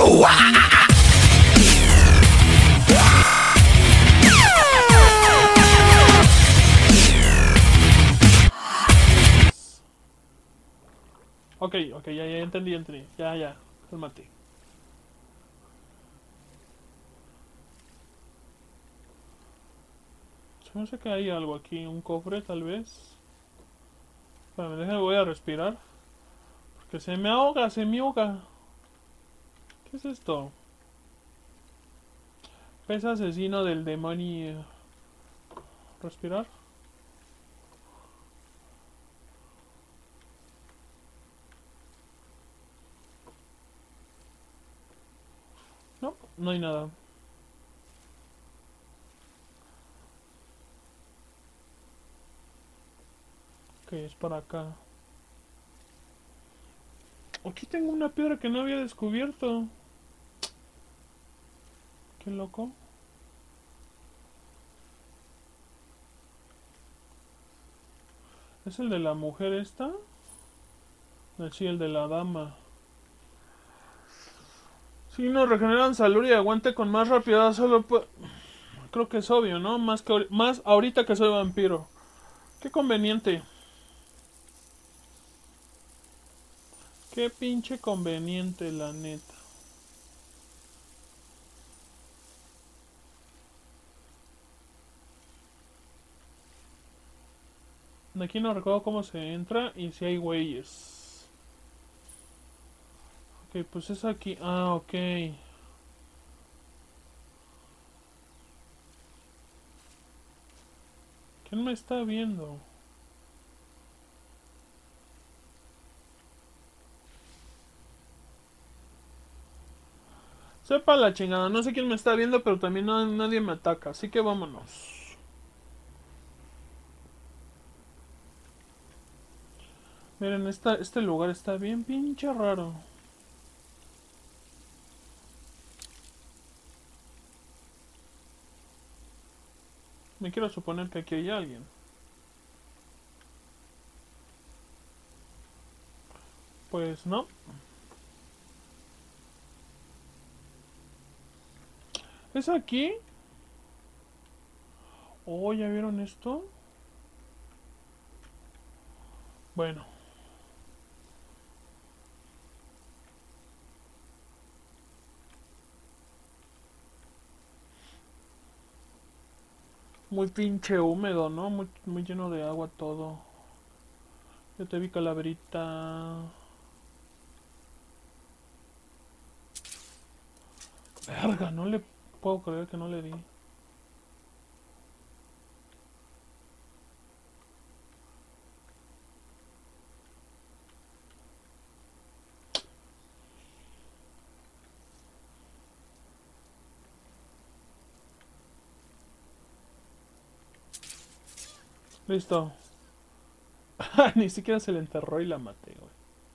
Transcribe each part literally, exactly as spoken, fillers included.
Ok, ok, ya, ya entendí, entendí. Ya, ya, cálmate. Se me hace que hay algo aquí, un cofre tal vez. Espérame, déjame, voy a respirar. Porque se me ahoga, se me ahoga. ¿Qué es esto? Pez asesino del demonio. ¿Respirar? No, no hay nada. Ok, es para acá. Aquí tengo una piedra que no había descubierto. Qué loco. ¿Es el de la mujer esta? Sí, el de la dama. Si nos regeneran salud y aguante con más rapidez, solo puedo... Creo que es obvio, ¿no? Más, que, más ahorita que soy vampiro. Qué conveniente. Qué pinche conveniente, la neta. De aquí no recuerdo cómo se entra y si hay güeyes. Ok, pues es aquí. Ah, ok. ¿Quién me está viendo? Sepa la chingada, no sé quién me está viendo, pero también no, nadie me ataca, así que vámonos. Miren, esta, este lugar está bien pinche raro. Me quiero suponer que aquí hay alguien. Pues no. ¿Es aquí? Oh, ¿ya vieron esto? Bueno. Muy pinche húmedo, ¿no? Muy, muy lleno de agua todo. Yo te vi, calaverita. Verga, no le puedo creer que no le di. Listo. Ni siquiera se le enterró y la maté, güey.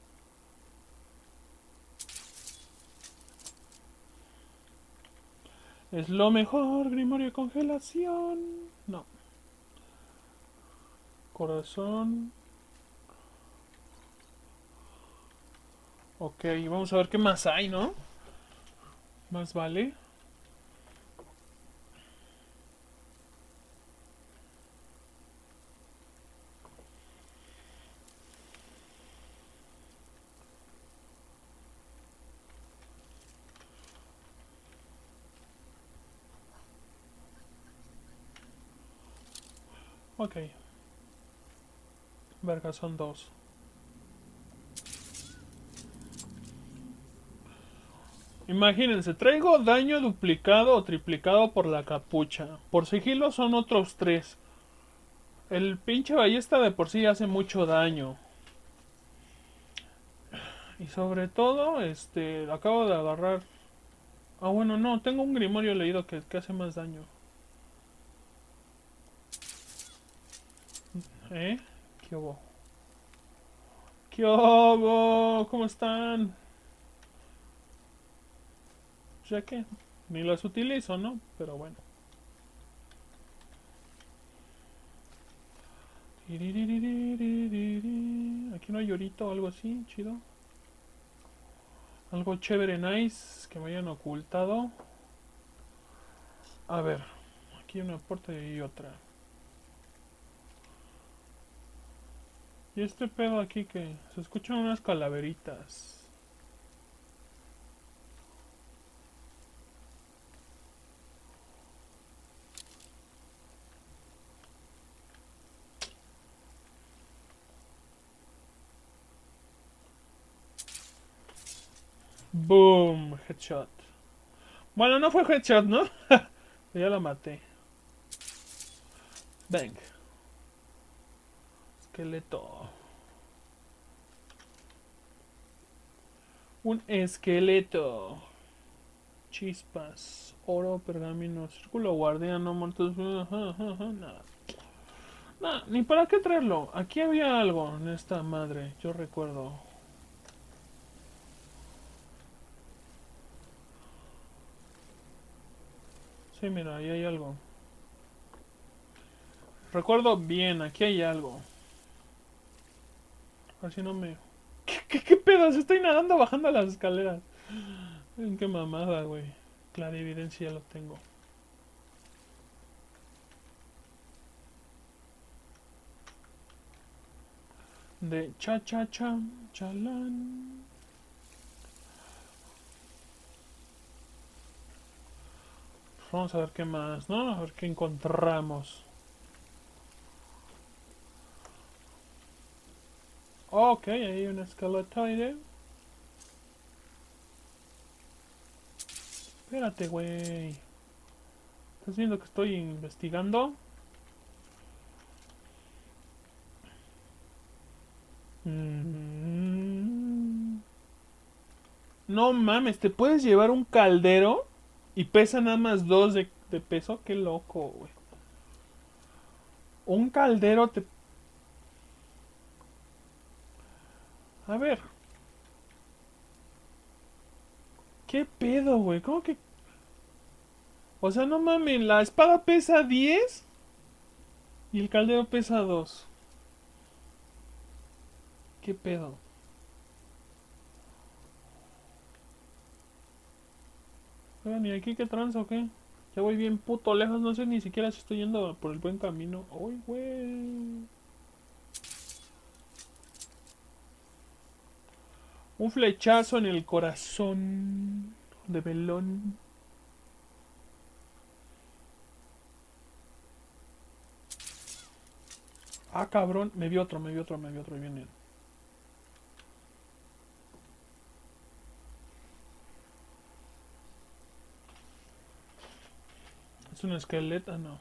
Es lo mejor, Grimorio de congelación. No. Corazón. Ok, vamos a ver qué más hay, ¿no? Más vale. Ok. Verga, son dos. Imagínense, traigo daño duplicado o triplicado por la capucha. Por sigilo son otros tres. El pinche ballesta de por sí hace mucho daño. Y sobre todo, este, acabo de agarrar... Ah, bueno, no, tengo un grimorio leído que, que hace más daño. ¿Eh? ¿Qué hubo? ¿Qué hubo? ¿Cómo están? Ya que ni las utilizo, ¿no? Pero bueno. Aquí no hay llorito o algo así, chido. Algo chévere, nice, que me hayan ocultado. A ver, aquí una puerta y otra. Y este pedo aquí que se escuchan unas calaveritas. Boom, headshot. Bueno, no fue headshot, ¿no? Ya la maté. Bang. Esqueleto. Un esqueleto. Chispas. Oro, pergamino, círculo guardiano, muertos. Nada. Nah, ni para qué traerlo. Aquí había algo en esta madre, yo recuerdo. Sí, mira, ahí hay algo. Recuerdo bien, aquí hay algo. A ver si no me... ¿Qué, qué, qué pedos? Estoy nadando bajando las escaleras. Qué mamada, güey. Clarividencia ya lo tengo. De cha cha cha chalán. Vamos a ver qué más, ¿no? A ver qué encontramos. Ok, ahí hay un esqueletoide. Espérate, güey. ¿Estás viendo que estoy investigando? Mm. No mames, ¿te puedes llevar un caldero? Y pesa nada más dos de, de peso. Qué loco, güey. Un caldero te... A ver. ¿Qué pedo, güey? ¿Cómo que...? O sea, no mames, la espada pesa diez y el caldero pesa dos. ¿Qué pedo? Oigan, ¿y aquí qué tranza o qué? Ya voy bien puto lejos, no sé ni siquiera si estoy yendo por el buen camino. ¡Uy, güey! Un flechazo en el corazón de Belón. Ah, cabrón. Me vi otro, me vi otro, me vi otro. Ahí viene. Es un esqueleto, no.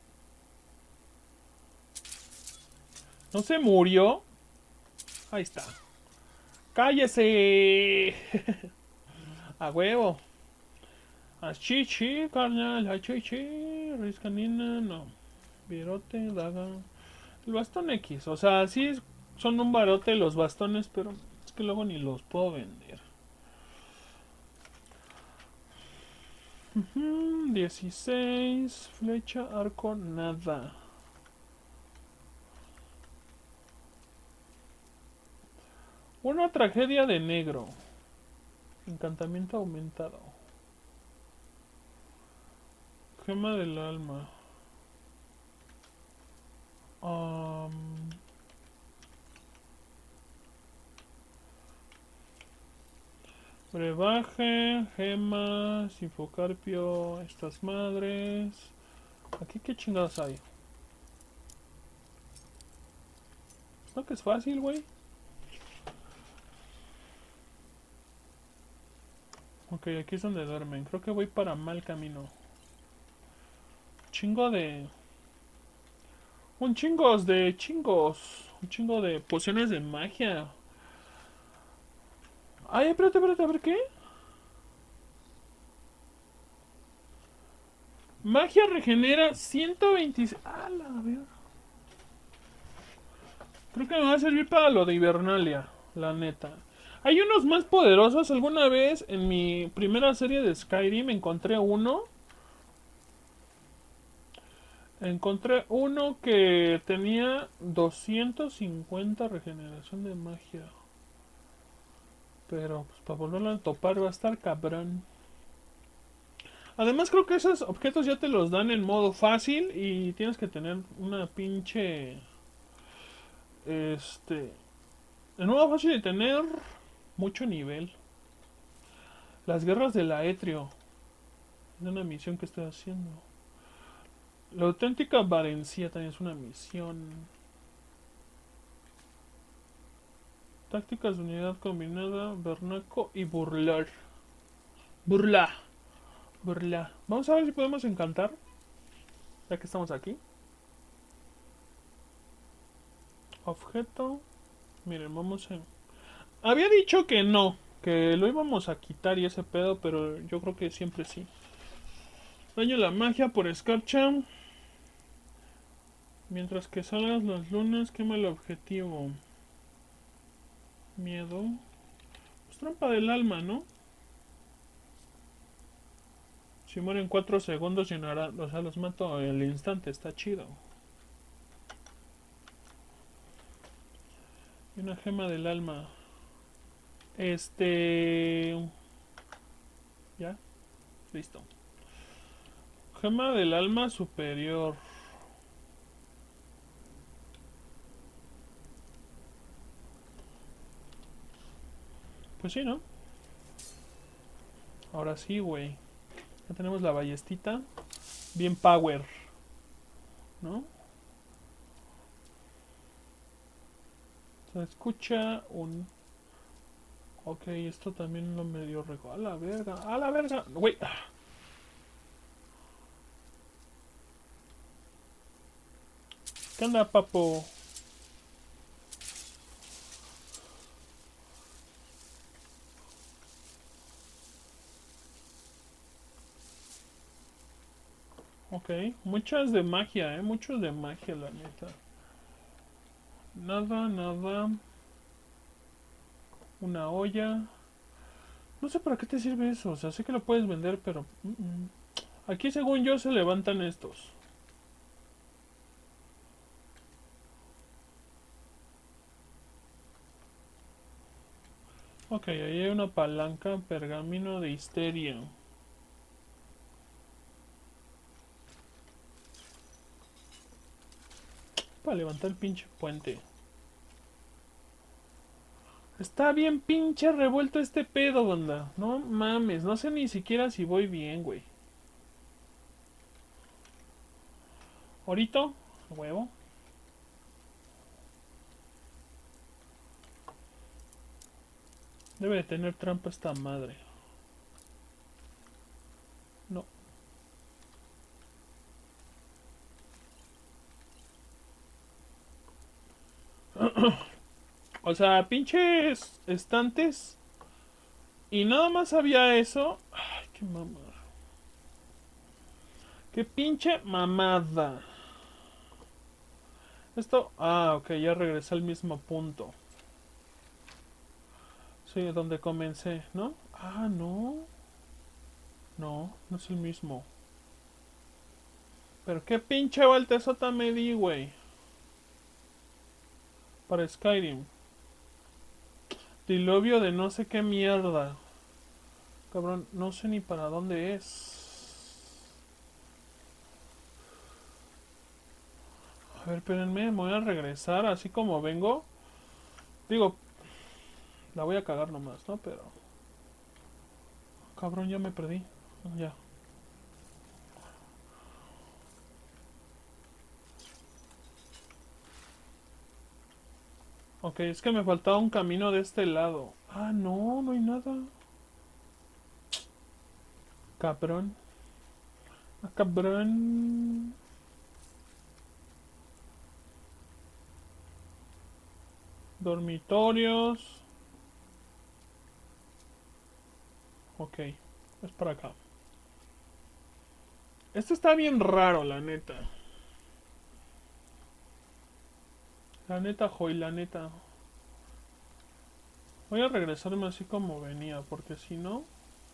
¿No se murió? Ahí está. ¡Cállese! A huevo. A chichi, carnal. A chichi. Raíz canina, no. Virote, daga. El bastón X. O sea, sí son un barote los bastones, pero es que luego ni los puedo vender. Uh-huh, dieciséis. Flecha, arco, nada. Una tragedia de negro. Encantamiento aumentado. Gema del alma. Um, brebaje, gema, sinfocarpio, estas madres. Aquí qué chingados hay. ¿No que es fácil, güey? Ok, aquí es donde duermen. Creo que voy para mal camino. Chingo de... Un chingos de chingos. Un chingo de pociones de magia. Ay, espérate, espérate, a ver qué. Magia regenera ciento veintiséis. Ah, la verga. Creo que me va a servir para lo de Hibernalia, la neta. Hay unos más poderosos. Alguna vez en mi primera serie de Skyrim encontré uno. Encontré uno que tenía doscientos cincuenta regeneración de magia. Pero pues para volverlo a topar va a estar cabrón. Además creo que esos objetos ya te los dan en modo fácil y tienes que tener una pinche... Este... En modo fácil de tener mucho nivel. Las guerras de la Etrio. Es una misión que estoy haciendo. La auténtica Varencia también es una misión. Tácticas de unidad combinada, Bernaco y burlar. Burla. Burla. Vamos a ver si podemos encantar. Ya que estamos aquí. Objeto. Miren, vamos a... Había dicho que no. Que lo íbamos a quitar y ese pedo, pero yo creo que siempre sí. Daño la magia por escarcha. Mientras que salgas las lunas, quema el objetivo. Miedo. Pues trampa del alma, ¿no? Si mueren cuatro segundos, llenará. O sea, los mato al instante, está chido. Y una gema del alma. Este... Ya. Listo. Gema del alma superior. Pues sí, ¿no? Ahora sí, güey. Ya tenemos la ballestita. Bien power. ¿No? Se escucha un... Ok, esto también lo medio rego. A la verga. A la verga. Güey. ¿Qué onda, papo? Ok, muchas de magia, eh. Muchos de magia, la neta. Nada, nada. Una olla. No sé para qué te sirve eso. O sea, sé que lo puedes vender, pero... Mm -mm. Aquí, según yo, se levantan estos. Ok, ahí hay una palanca, pergamino de histeria. Para levantar el pinche puente. Está bien pinche revuelto este pedo, banda. No mames, no sé ni siquiera si voy bien, güey. Ahorita, huevo. Debe de tener trampa esta madre. No. O sea, pinches estantes. Y nada más había eso. Ay, qué mamada. Qué pinche mamada. Esto... Ah, ok, ya regresé al mismo punto. Sí, donde comencé, ¿no? Ah, no. No, no es el mismo. Pero qué pinche vueltezota me di, güey. Para Skyrim. Diluvio de no sé qué mierda. Cabrón, no sé ni para dónde es. A ver, espérenme, me voy a regresar así como vengo. Digo, la voy a cagar nomás, ¿no? Pero... Cabrón, ya me perdí. Ya. Ok, es que me faltaba un camino de este lado. Ah, no, no hay nada. Cabrón. Ah, cabrón. Dormitorios. Ok, es para acá. Esto está bien raro, la neta. La neta, Joy, la neta. Voy a regresarme así como venía, porque si no...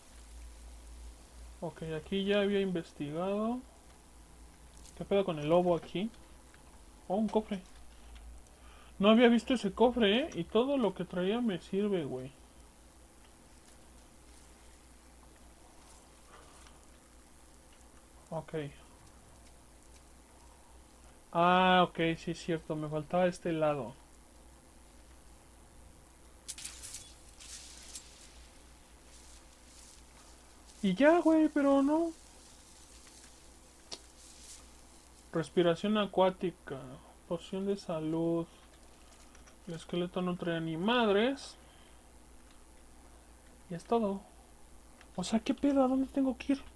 Ok, aquí ya había investigado. ¿Qué pedo con el lobo aquí? Oh, un cofre. No había visto ese cofre, ¿eh? Y todo lo que traía me sirve, güey. Ok. Ah, ok, sí es cierto. Me faltaba este lado. Y ya, güey, pero no. Respiración acuática. Poción de salud. El esqueleto no trae ni madres. Y es todo. O sea, ¿qué pedo? ¿A dónde tengo que ir?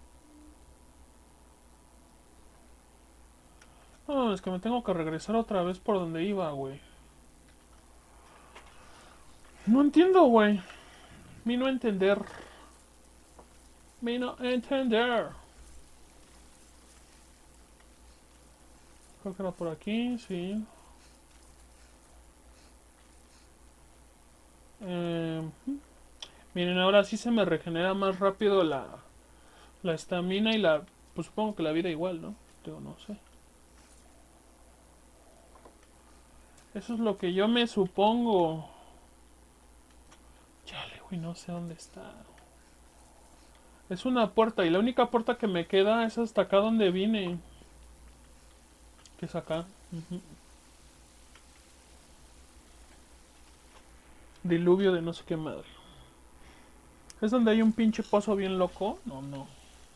No, es que me tengo que regresar otra vez por donde iba, güey. No entiendo, güey. Mi no entender. Mi no entender. Creo que era por aquí, sí. Eh, miren, ahora sí se me regenera más rápido la la estamina y la... Pues supongo que la vida igual, ¿no? Digo, no sé. Eso es lo que yo me supongo. Chale, güey, no sé dónde está. Es una puerta y la única puerta que me queda es hasta acá donde vine. Que es acá. Uh-huh. Diluvio de no sé qué madre. ¿Es donde hay un pinche pozo bien loco? No, no.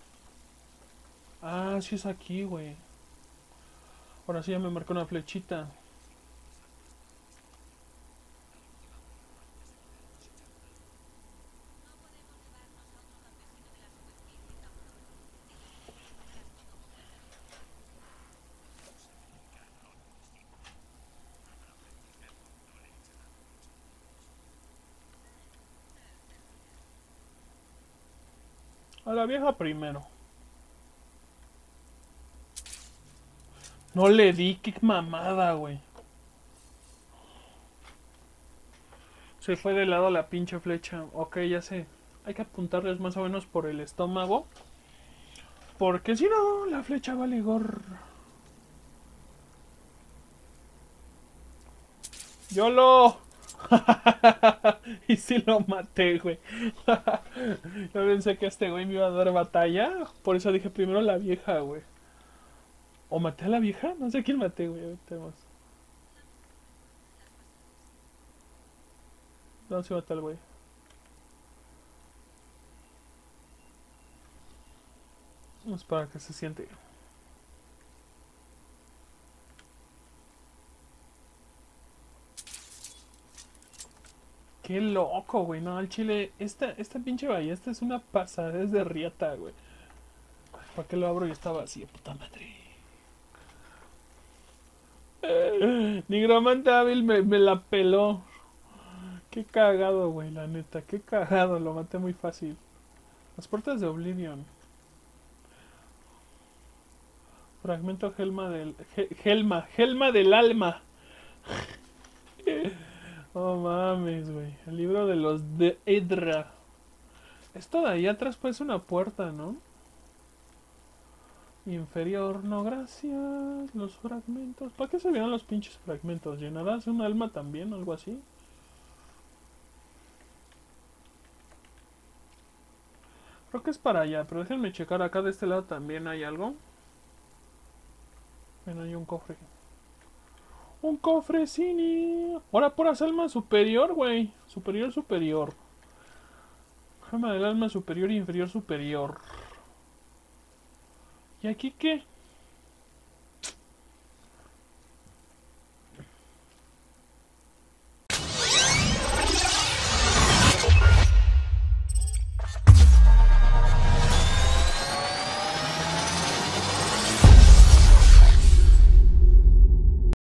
Ah, sí es aquí, güey. Ahora sí ya me marcó una flechita. A la vieja primero. No le di, qué mamada, güey. Se fue de lado la pinche flecha. Ok, ya sé. Hay que apuntarles más o menos por el estómago. Porque si no, la flecha vale gorro. ¡Yolo! Y si lo maté, güey. Yo pensé que este güey me iba a dar batalla. Por eso dije primero la vieja, güey. ¿O maté a la vieja? No sé quién maté, güey. Vemos. No, sí maté al güey. Vamos para que se siente. Qué loco, güey. No, al chile. Esta, esta pinche ballesta es una pasada. Es de riata, güey. ¿Para qué lo abro y está vacío? Puta madre. Nigromante hábil me, me la peló. Qué cagado, güey, la neta. Qué cagado. Lo maté muy fácil. Las puertas de Oblivion. Fragmento Gelma del... Ge- Gelma. Gelma del alma. Oh mames, güey. El libro de los de Edra. Esto de ahí atrás pues una puerta, ¿no? Inferior, no gracias. Los fragmentos. ¿Para qué se servían los pinches fragmentos? ¿Llenarás un alma también? Algo así. Creo que es para allá, pero déjenme checar acá de este lado también hay algo. Bueno, hay un cofre. Un cofre cine. Ahora puras alma superior, güey. Superior, superior. Gema del alma superior e inferior superior. ¿Y aquí qué?